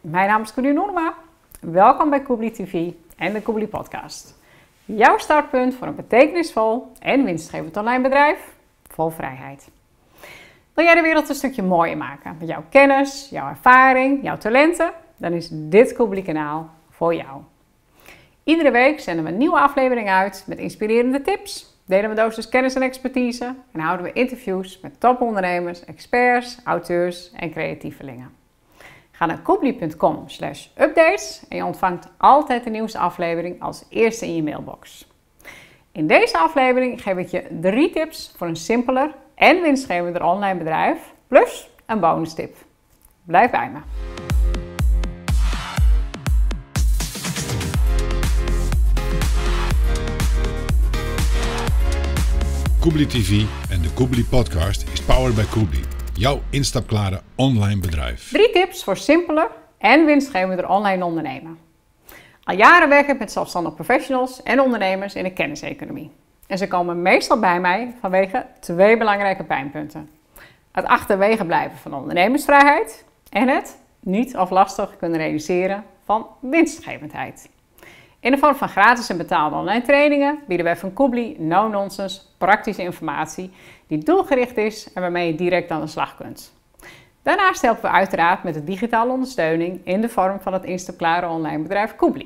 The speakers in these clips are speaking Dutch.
mijn naam is Corine Noorma. Welkom bij Koebli TV en de Koebli Podcast. Jouw startpunt voor een betekenisvol en winstgevend online bedrijf vol vrijheid. Wil jij de wereld een stukje mooier maken met jouw kennis, jouw ervaring, jouw talenten? Dan is dit Koebli kanaal voor jou. Iedere week zenden we een nieuwe aflevering uit met inspirerende tips, delen we dosis kennis en expertise en houden we interviews met topondernemers, experts, auteurs en creatievelingen. Ga naar koebli.com/updates en je ontvangt altijd de nieuwste aflevering als eerste in je mailbox. In deze aflevering geef ik je 3 tips voor een simpeler en winstgevender online bedrijf, plus een bonus tip. Blijf bij me. Koebli TV en de Koebli Podcast is powered by Koebli. Jouw instapklare online bedrijf. 3 tips voor simpeler en winstgevender online ondernemen. Al jaren werk ik met zelfstandig professionals en ondernemers in de kenniseconomie. En ze komen meestal bij mij vanwege 2 belangrijke pijnpunten. Het achterwege blijven van ondernemersvrijheid en het niet of lastig kunnen realiseren van winstgevendheid. In de vorm van gratis en betaalde online trainingen bieden wij van Koebli no-nonsense praktische informatie die doelgericht is en waarmee je direct aan de slag kunt. Daarnaast helpen we uiteraard met de digitale ondersteuning in de vorm van het instapklare online bedrijf Koebli.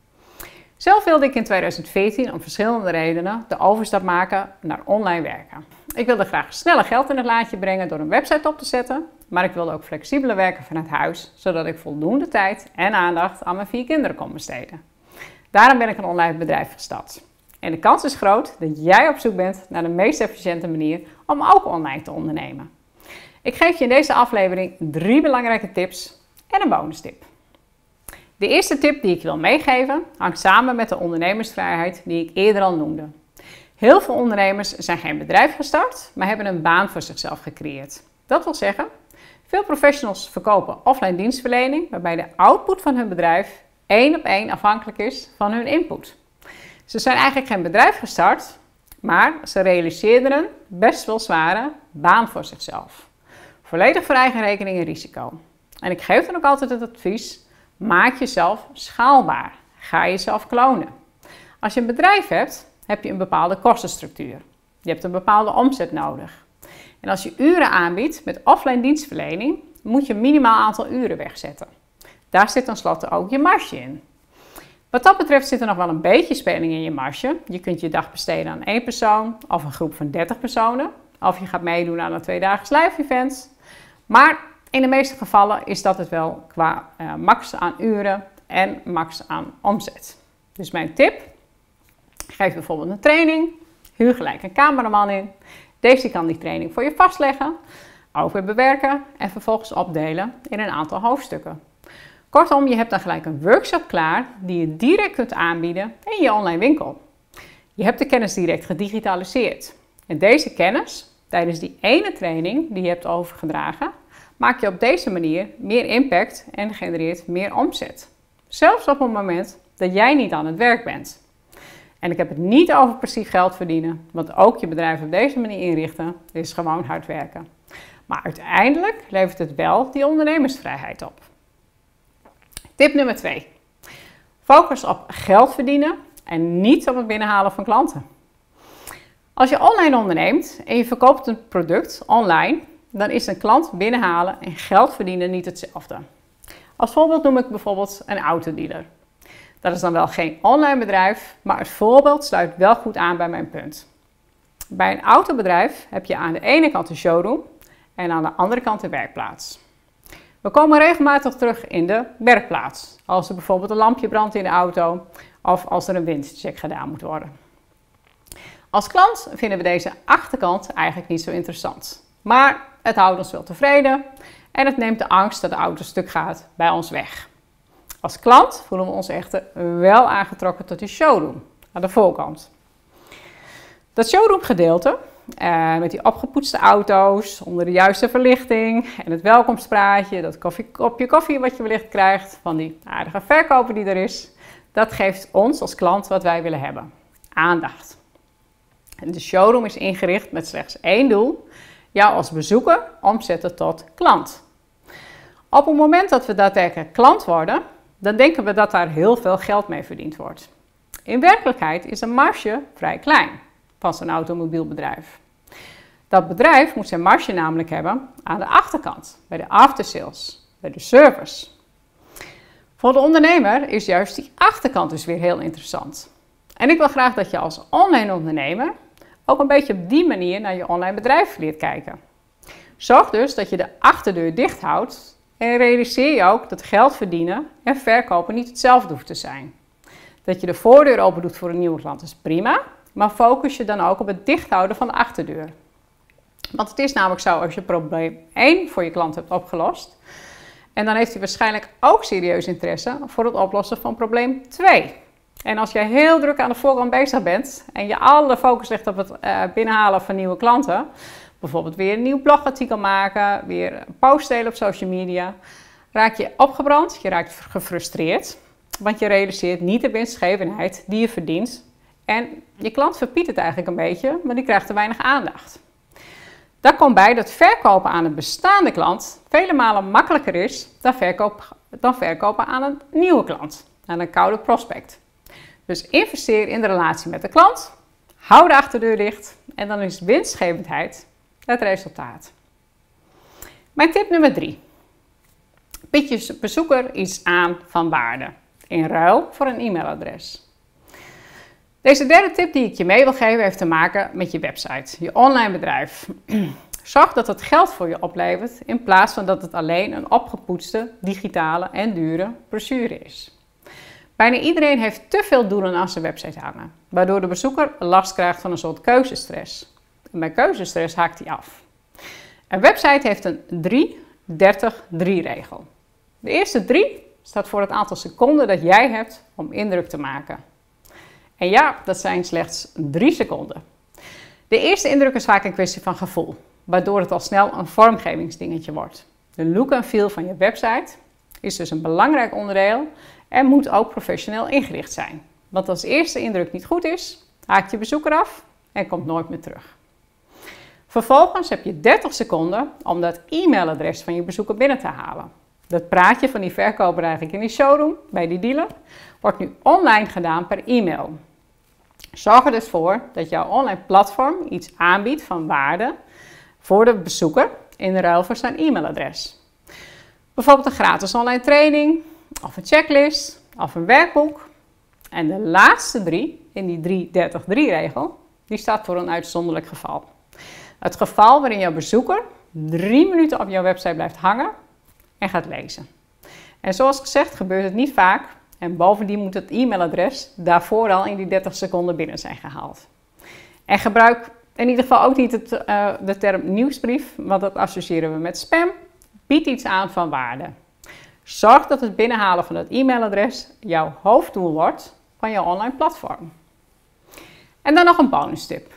Zelf wilde ik in 2014 om verschillende redenen de overstap maken naar online werken. Ik wilde graag sneller geld in het laadje brengen door een website op te zetten, maar ik wilde ook flexibeler werken vanuit huis, zodat ik voldoende tijd en aandacht aan mijn 4 kinderen kon besteden. Daarom ben ik een online bedrijf gestart. En de kans is groot dat jij op zoek bent naar de meest efficiënte manier om ook online te ondernemen. Ik geef je in deze aflevering 3 belangrijke tips en een bonus tip. De eerste tip die ik je wil meegeven hangt samen met de ondernemersvrijheid die ik eerder al noemde. Heel veel ondernemers zijn geen bedrijf gestart, maar hebben een baan voor zichzelf gecreëerd. Dat wil zeggen, veel professionals verkopen offline dienstverlening waarbij de output van hun bedrijf 1 op 1 afhankelijk is van hun input. Ze zijn eigenlijk geen bedrijf gestart, maar ze realiseerden een best wel zware baan voor zichzelf. Volledig voor eigen rekening en risico. En ik geef dan ook altijd het advies, maak jezelf schaalbaar. Ga jezelf klonen. Als je een bedrijf hebt, heb je een bepaalde kostenstructuur. Je hebt een bepaalde omzet nodig. En als je uren aanbiedt met offline dienstverlening, moet je een minimaal aantal uren wegzetten. Daar zit tenslotte ook je marge in. Wat dat betreft zit er nog wel een beetje speling in je marge. Je kunt je dag besteden aan 1 persoon of een groep van 30 personen. Of je gaat meedoen aan een 2-daags live event. Maar in de meeste gevallen is dat het wel qua max aan uren en max aan omzet. Dus mijn tip, geef bijvoorbeeld een training. Huur gelijk een cameraman in. Deze kan die training voor je vastleggen, ook weer bewerken en vervolgens opdelen in een aantal hoofdstukken. Kortom, je hebt dan gelijk een workshop klaar die je direct kunt aanbieden in je online winkel. Je hebt de kennis direct gedigitaliseerd. En deze kennis, tijdens die ene training die je hebt overgedragen, maak je op deze manier meer impact en genereert meer omzet. Zelfs op het moment dat jij niet aan het werk bent. En ik heb het niet over passief geld verdienen, want ook je bedrijf op deze manier inrichten is gewoon hard werken. Maar uiteindelijk levert het wel die ondernemersvrijheid op. Tip nummer 2. Focus op geld verdienen en niet op het binnenhalen van klanten. Als je online onderneemt en je verkoopt een product online, dan is een klant binnenhalen en geld verdienen niet hetzelfde. Als voorbeeld noem ik bijvoorbeeld een autodealer. Dat is dan wel geen online bedrijf, maar het voorbeeld sluit wel goed aan bij mijn punt. Bij een autobedrijf heb je aan de ene kant een showroom en aan de andere kant de werkplaats. We komen regelmatig terug in de werkplaats, als er bijvoorbeeld een lampje brandt in de auto of als er een windcheck gedaan moet worden. Als klant vinden we deze achterkant eigenlijk niet zo interessant, maar het houdt ons wel tevreden en het neemt de angst dat de auto stuk gaat bij ons weg. Als klant voelen we ons echter wel aangetrokken tot die showroom aan de voorkant. Dat showroomgedeelte, met die opgepoetste auto's, onder de juiste verlichting en het welkomstpraatje, dat kopje koffie wat je wellicht krijgt van die aardige verkoper die er is, dat geeft ons als klant wat wij willen hebben. Aandacht. En de showroom is ingericht met slechts 1 doel, jou als bezoeker omzetten tot klant. Op het moment dat we daadwerkelijk klant worden, dan denken we dat daar heel veel geld mee verdiend wordt. In werkelijkheid is de marge vrij klein van zo'n automobielbedrijf. Dat bedrijf moet zijn marge namelijk hebben aan de achterkant, bij de aftersales, bij de service. Voor de ondernemer is juist die achterkant dus weer heel interessant. En ik wil graag dat je als online ondernemer ook een beetje op die manier naar je online bedrijf leert kijken. Zorg dus dat je de achterdeur dicht houdt en realiseer je ook dat geld verdienen en verkopen niet hetzelfde hoeft te zijn. Dat je de voordeur open doet voor een nieuwe klant is prima, maar focus je dan ook op het dichthouden van de achterdeur. Want het is namelijk zo, als je probleem 1 voor je klant hebt opgelost, en dan heeft hij waarschijnlijk ook serieus interesse voor het oplossen van probleem 2. En als jij heel druk aan de voorkant bezig bent en je alle focus legt op het binnenhalen van nieuwe klanten, bijvoorbeeld weer een nieuw blogartikel maken, weer een post delen op social media, raak je opgebrand, je raakt gefrustreerd, want je realiseert niet de winstgevendheid die je verdient. En je klant verpiet het eigenlijk een beetje, maar die krijgt te weinig aandacht. Daar komt bij dat verkopen aan een bestaande klant vele malen makkelijker is dan verkopen aan een nieuwe klant, aan een koude prospect. Dus investeer in de relatie met de klant, hou de achterdeur dicht en dan is winstgevendheid het resultaat. Mijn tip nummer 3. Bied je bezoeker iets aan van waarde, in ruil voor een e-mailadres. Deze derde tip die ik je mee wil geven heeft te maken met je website, je online bedrijf. Zorg dat het geld voor je oplevert in plaats van dat het alleen een opgepoetste, digitale en dure brochure is. Bijna iedereen heeft te veel doelen aan zijn website hangen, waardoor de bezoeker last krijgt van een soort keuzestress. En bij keuzestress haakt hij af. Een website heeft een 3-30-3 regel. De eerste 3 staat voor het aantal seconden dat jij hebt om indruk te maken. En ja, dat zijn slechts 3 seconden. De eerste indruk is vaak een kwestie van gevoel, waardoor het al snel een vormgevingsdingetje wordt. De look en feel van je website is dus een belangrijk onderdeel en moet ook professioneel ingericht zijn. Want als de eerste indruk niet goed is, haakt je bezoeker af en komt nooit meer terug. Vervolgens heb je 30 seconden om dat e-mailadres van je bezoeker binnen te halen. Dat praatje van die verkoper eigenlijk in die showroom, bij die dealer, wordt nu online gedaan per e-mail. Zorg er dus voor dat jouw online platform iets aanbiedt van waarde voor de bezoeker in ruil voor zijn e-mailadres. Bijvoorbeeld een gratis online training, of een checklist, of een werkboek. En de laatste 3 in die 3-30-3 regel, die staat voor een uitzonderlijk geval. Het geval waarin jouw bezoeker 3 minuten op jouw website blijft hangen en gaat lezen. En zoals gezegd gebeurt het niet vaak en bovendien moet het e-mailadres daarvoor al in die 30 seconden binnen zijn gehaald. En gebruik in ieder geval ook niet de term nieuwsbrief, want dat associëren we met spam. Bied iets aan van waarde. Zorg dat het binnenhalen van het e-mailadres jouw hoofddoel wordt van jouw online platform. En dan nog een bonus tip.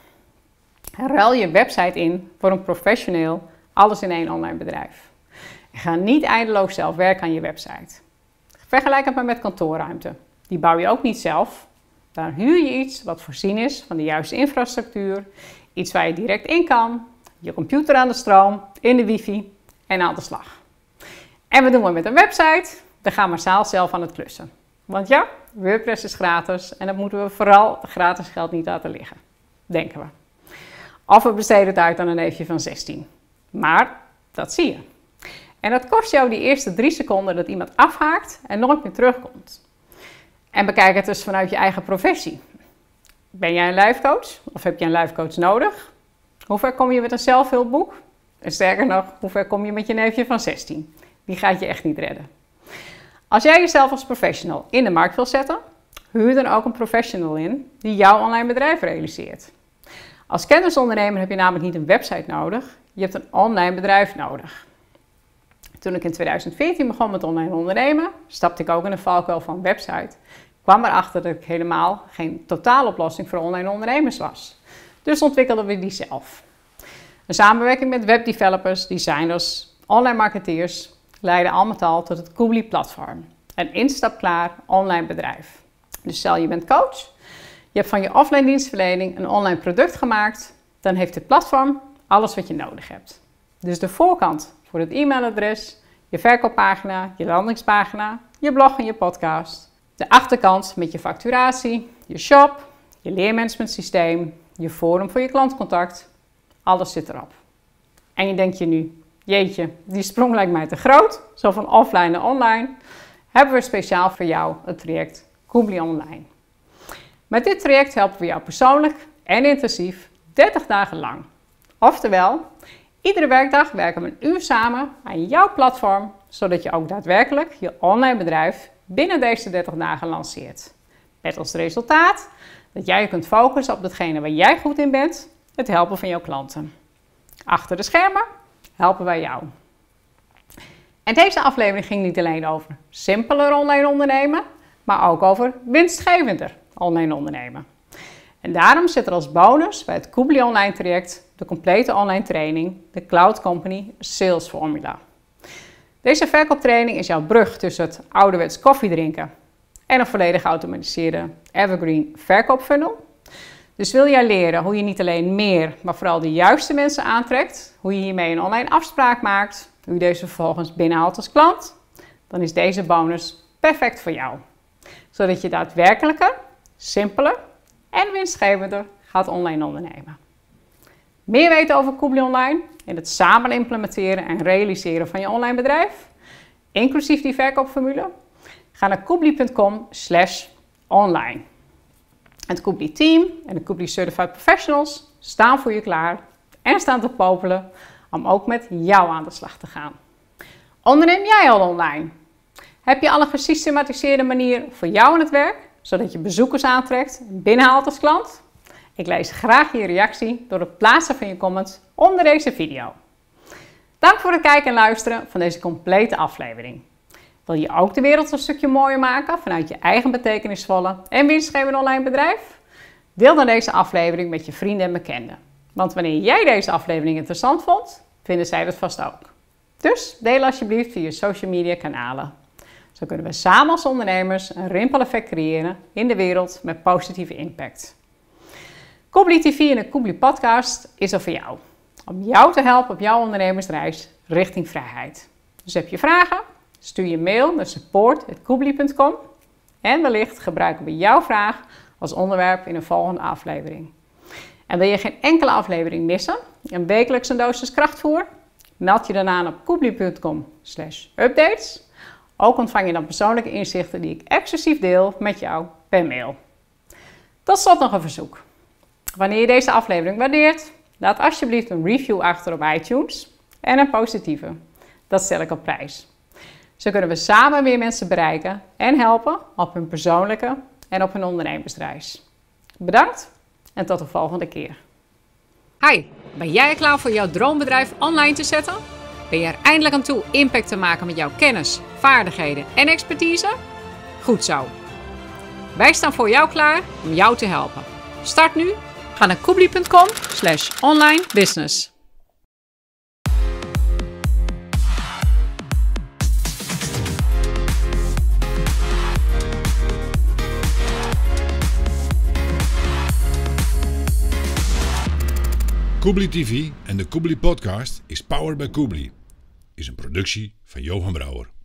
Ruil je website in voor een professioneel, alles-in-één online bedrijf. En ga niet eindeloos zelf werken aan je website. Vergelijk het maar met kantoorruimte. Die bouw je ook niet zelf. Daar huur je iets wat voorzien is van de juiste infrastructuur, iets waar je direct in kan, je computer aan de stroom, in de wifi en aan de slag. En wat doen we met een website? Dan gaan we zelf aan het klussen. Want ja, WordPress is gratis en dat moeten we vooral gratis geld niet laten liggen. Denken we. Of we besteden het uit aan een neefje van 16. Maar dat zie je. En dat kost jou die eerste 3 seconden dat iemand afhaakt en nooit meer terugkomt. En bekijk het dus vanuit je eigen professie. Ben jij een lijfcoach of heb je een lijfcoach nodig? Hoe ver kom je met een zelfhulpboek? En sterker nog, hoe ver kom je met je neefje van 16? Die gaat je echt niet redden. Als jij jezelf als professional in de markt wil zetten, huur dan ook een professional in die jouw online bedrijf realiseert. Als kennisondernemer heb je namelijk niet een website nodig, je hebt een online bedrijf nodig. Toen ik in 2014 begon met online ondernemen, stapte ik ook in de valkuil van een website. Kwam erachter dat ik helemaal geen totaaloplossing voor online ondernemers was. Dus ontwikkelden we die zelf. Een samenwerking met webdevelopers, designers, online marketeers leidde al met al tot het Koobly platform. Een instapklaar online bedrijf. Dus stel je bent coach, je hebt van je offline dienstverlening een online product gemaakt, dan heeft het platform alles wat je nodig hebt. Dus de voorkant voor het e-mailadres, je verkooppagina, je landingspagina, je blog en je podcast. De achterkant met je facturatie, je shop, je leermanagementsysteem, je forum voor je klantcontact. Alles zit erop. En je denkt je nu, jeetje, die sprong lijkt mij te groot, zo van offline naar online. Hebben we speciaal voor jou het traject Koebli Online. Met dit traject helpen we jou persoonlijk en intensief 30 dagen lang. Oftewel, iedere werkdag werken we een uur samen aan jouw platform, zodat je ook daadwerkelijk je online bedrijf binnen deze 30 dagen lanceert. Met als resultaat dat jij je kunt focussen op datgene waar jij goed in bent, het helpen van jouw klanten. Achter de schermen helpen wij jou. En deze aflevering ging niet alleen over simpeler online ondernemen, maar ook over winstgevender online ondernemen. En daarom zit er als bonus bij het Koebli Online traject de complete online training, de Cloud Company Sales Formula. Deze verkooptraining is jouw brug tussen het ouderwets koffiedrinken en een volledig geautomatiseerde evergreen verkoopfunnel. Dus wil jij leren hoe je niet alleen meer, maar vooral de juiste mensen aantrekt, hoe je hiermee een online afspraak maakt, hoe je deze vervolgens binnenhaalt als klant, dan is deze bonus perfect voor jou. Zodat je daadwerkelijker, simpeler en winstgevender gaat online ondernemen. Meer weten over Koebli Online en het samen implementeren en realiseren van je online bedrijf, inclusief die verkoopformule, ga naar koebli.com/online. Het Koebli team en de Koebli Certified Professionals staan voor je klaar en staan te popelen om ook met jou aan de slag te gaan. Onderneem jij al online? Heb je al een gesystematiseerde manier voor jou in het werk, zodat je bezoekers aantrekt en binnenhaalt als klant? Ik lees graag je reactie door het plaatsen van je comments onder deze video. Dank voor het kijken en luisteren van deze complete aflevering. Wil je ook de wereld een stukje mooier maken vanuit je eigen betekenisvolle en winstgevende online bedrijf? Deel dan deze aflevering met je vrienden en bekenden. Want wanneer jij deze aflevering interessant vond, vinden zij dat vast ook. Dus deel alsjeblieft via je social media kanalen. Zo kunnen we samen als ondernemers een rimpeleffect creëren in de wereld met positieve impact. Koebli TV en de Koebli podcast is er voor jou. Om jou te helpen op jouw ondernemersreis richting vrijheid. Dus heb je vragen? Stuur je mail naar support@koebli.com en wellicht gebruiken we jouw vraag als onderwerp in een volgende aflevering. En wil je geen enkele aflevering missen en wekelijks een dosis krachtvoer? Meld je dan aan op koebli.com/updates. Ook ontvang je dan persoonlijke inzichten die ik exclusief deel met jou per mail. Tot slot nog een verzoek. Wanneer je deze aflevering waardeert, laat alsjeblieft een review achter op iTunes en een positieve. Dat stel ik op prijs. Zo kunnen we samen meer mensen bereiken en helpen op hun persoonlijke en op hun ondernemersreis. Bedankt en tot de volgende keer. Hi, ben jij er klaar voor jouw droombedrijf online te zetten? Ben je er eindelijk aan toe impact te maken met jouw kennis, vaardigheden en expertise? Goed zo. Wij staan voor jou klaar om jou te helpen. Start nu. Ga naar koebli.com/online business. Koebli TV en de Koebli podcast is powered by Koebli. Is een productie van Johan Brouwer.